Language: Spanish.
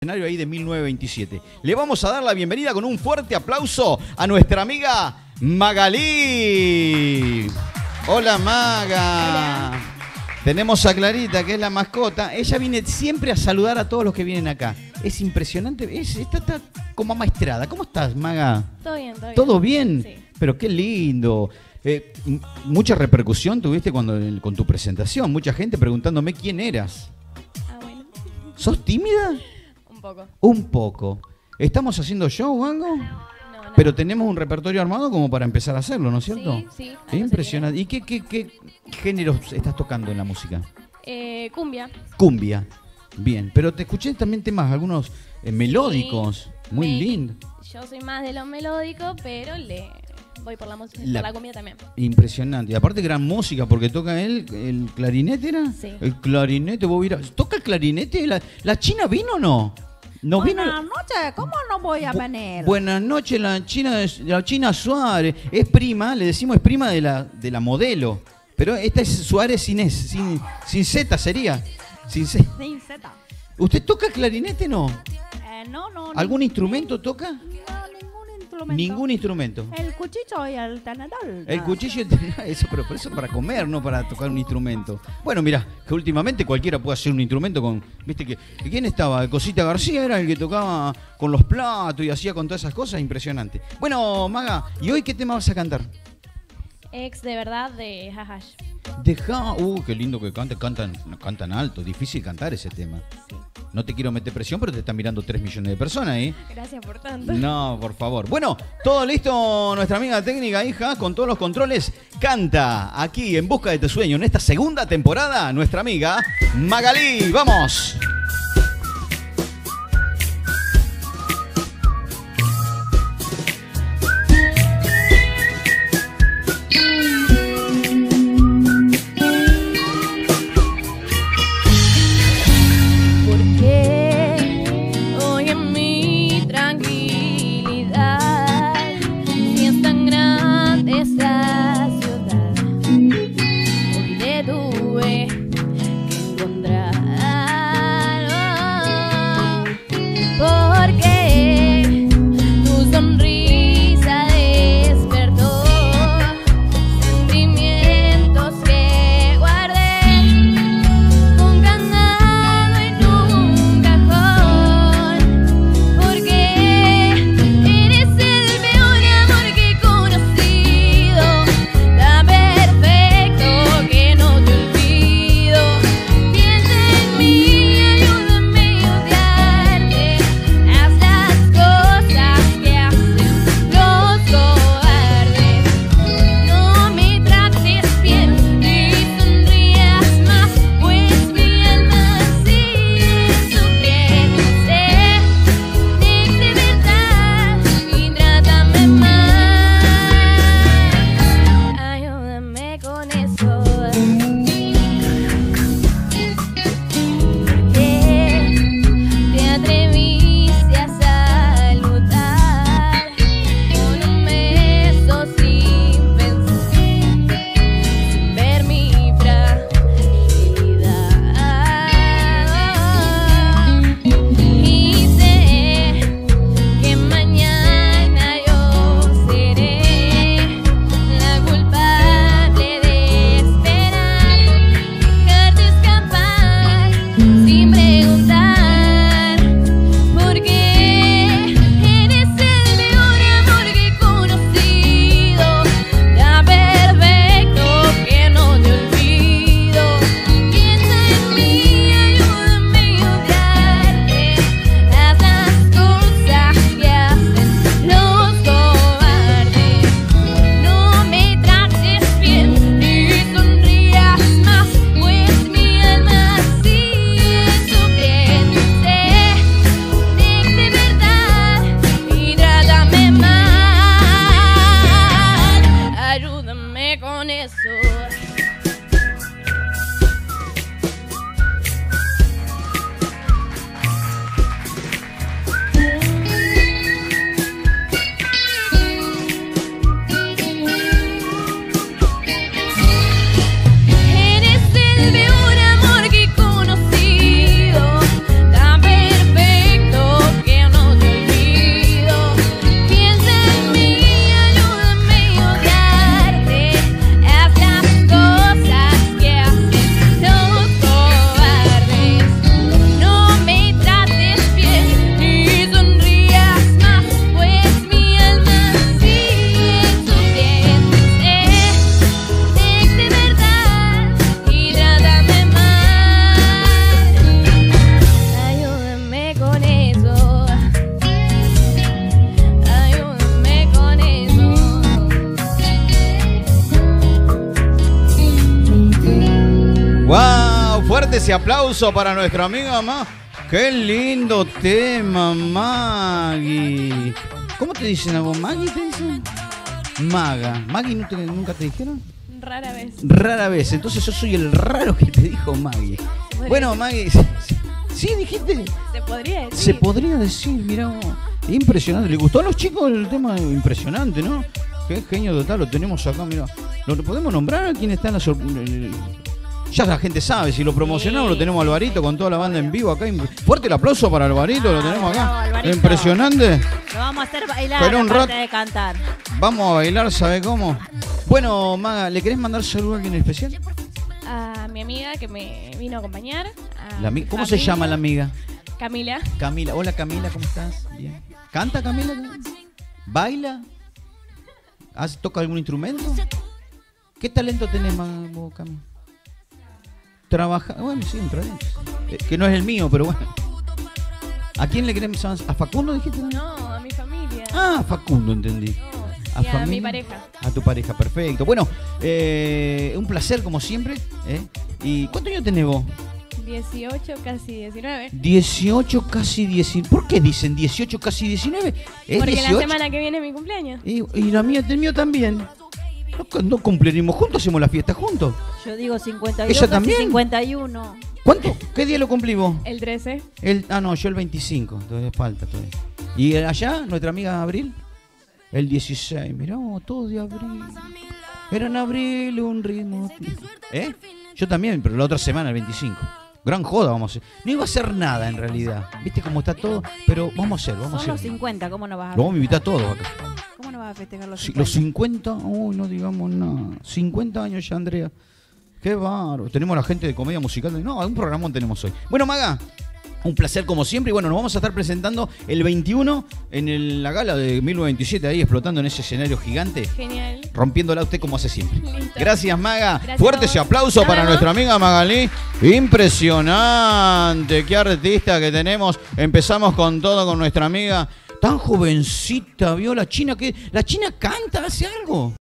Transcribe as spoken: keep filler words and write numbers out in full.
Ahí de mil novecientos veintisiete. Le vamos a dar la bienvenida con un fuerte aplauso a nuestra amiga Magalí. Hola, Maga. Hola. Tenemos a Clarita, que es la mascota. Ella viene siempre a saludar a todos los que vienen acá. Es impresionante. Es, está, está como amaestrada. ¿Cómo estás, Maga? Todo bien, todo bien. ¿Todo bien? Sí. Pero qué lindo. Eh, mucha repercusión tuviste cuando con tu presentación. Mucha gente preguntándome quién eras. Ah, bueno. ¿Sos tímida? Un poco. Un poco. ¿Estamos haciendo show o algo? No, no. Pero tenemos un repertorio armado como para empezar a hacerlo, ¿no es cierto? Sí, sí. Es impresionante. ¿Y qué, qué, qué géneros estás tocando en la música? Eh, cumbia. Cumbia. Bien. Pero te escuché también temas, algunos eh, melódicos. Sí, muy me- lindo. Yo soy más de lo melódico, pero le voy por la música, La- por la cumbia también. Impresionante. Y aparte gran música, porque toca él, el clarinete, ¿era? Sí. El clarinete, vos irás- ¿Toca el clarinete? ¿La, la China vino o no? ¿No vino? Buenas noches, ¿cómo no voy a Bu- venir? Buenas noches, la China, la China Suárez. Es prima, le decimos es prima de la, de la modelo. Pero esta es Suárez sin S, sin, sin Z sería. Sin Z. Sin Z. ¿Usted toca clarinete no? Eh, no, no. ¿Algún ni- instrumento toca? No, ningún instrumento. Ningún instrumento. El cuchillo y el tenedor. El nada. cuchillo, y el tenedor, eso, pero por eso para comer, no para tocar un instrumento. Bueno, mira, que últimamente cualquiera puede hacer un instrumento con, viste que, ¿quién estaba? Cosita García era el que tocaba con los platos y hacía con todas esas cosas, impresionante. Bueno, Maga, ¿y hoy qué tema vas a cantar? Ex de verdad de Hahash. Deja, uh, qué lindo que cantan, cantan, cantan alto, difícil cantar ese tema. Sí. No te quiero meter presión, pero te están mirando tres millones de personas, ¿eh? Gracias por tanto. No, por favor. Bueno, todo listo, nuestra amiga técnica, hija, con todos los controles. Canta aquí en Busca de tu Sueño, en esta segunda temporada, nuestra amiga Magalí. ¡Vamos! Porque hoy en mi tranquilidad, si es tan grande esta ciudad, hoy le tuve que encontrar ese aplauso para nuestra amiga Ma. ¡Qué lindo tema, Maggie! ¿Cómo te dicen a vos? ¿Maggie te dicen? Maga. ¿Maggie no te- nunca te dijeron? Rara vez. Rara vez. Entonces yo soy el raro que te dijo Maggie. Podría Bueno, ser. Maggie. Sí, dijiste. Se podría decir. Se podría decir, mirá vos. Impresionante. ¿Le gustó a los chicos el tema? Impresionante, ¿no? Qué genio total, lo tenemos acá, mira. ¿Lo podemos nombrar? ¿Quién está en la sor- Ya la gente sabe, si lo promocionamos, Sí, lo tenemos a sí, Alvarito sí. con toda la banda en vivo acá. Fuerte el aplauso para Alvarito, lo Ah, tenemos bravo, acá. Alvarito. Impresionante. Lo vamos a hacer bailar Pero un aparte rat- de cantar. Vamos a bailar, ¿sabe cómo? Bueno, Maga, ¿le querés mandar saludo a alguien especial? A mi amiga que me vino a acompañar. a La ami- mi ¿Cómo se familia, llama la amiga? Camila. Camila. Hola Camila, ¿cómo estás? Bien. ¿Canta Camila? ¿Baila? ¿Has- ¿Toca algún instrumento? ¿Qué talento tenés, Ma- vos, Cami? Trabaja. Bueno, sí, un talento. Eh, que no es el mío, pero bueno. ¿A quién le queremos? ¿A Facundo dijiste? No, a mi familia. Ah, Facundo, entendí. No, ¿A y a familia? mi pareja. A tu pareja, perfecto. Bueno, eh, un placer como siempre. ¿eh? ¿Y cuántos años tenés vos? dieciocho, casi diecinueve. dieciocho, casi diecinueve. ¿Por qué dicen dieciocho, casi diecinueve? ¿Es Porque dieciocho? la semana que viene es mi cumpleaños. Y, y la mía, el mío también. No, no cumplimos juntos, hacemos la fiesta juntos. Yo digo cincuenta y dos, ¿Ella casi también? cincuenta y uno. ¿Cuánto? ¿Qué día lo cumplimos? El trece. El, ah, no, yo el veinticinco, todavía falta todavía. ¿Y allá, nuestra amiga Abril? El dieciséis, mirá, vos, todos de abril. Era en abril un ritmo. ¿Eh? Yo también, pero la otra semana, el veinticinco. Gran joda vamos a hacer. No iba a hacer nada en realidad. ¿Viste cómo está todo? Pero vamos a hacer, vamos a Son los hacer. cincuenta, ¿cómo no vas a Lo vamos a invitar a festejar? todos acá. ¿Cómo no vas a festejar los Sí, cincuenta? los cincuenta, uy, no digamos nada. cincuenta años ya, Andrea. Qué bárbaro. Tenemos a la gente de comedia musical. No, un programón tenemos hoy. Bueno, Maga, un placer como siempre. Y bueno, nos vamos a estar presentando el veintiuno en el- la gala de mil novecientos noventa y siete, ahí explotando en ese escenario gigante. Genial. Rompiéndola usted como hace siempre. Listo. Gracias, Maga. Gracias Fuerte a ese vos. aplauso Nos para vemos. nuestra amiga Magalí. Impresionante. Qué artista que tenemos. Empezamos con todo con nuestra amiga. Tan jovencita, vio la china que. La china canta, hace algo.